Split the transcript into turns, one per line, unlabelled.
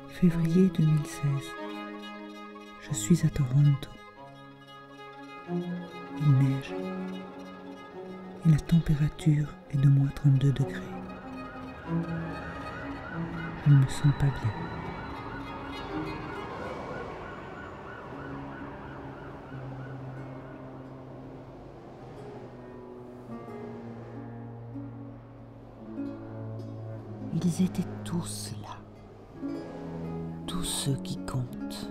Février 2016. Je suis à Toronto. Il neige et la température est de moins 32 degrés. Je ne me sens pas bien. Ils étaient tous là, tous ceux qui comptent.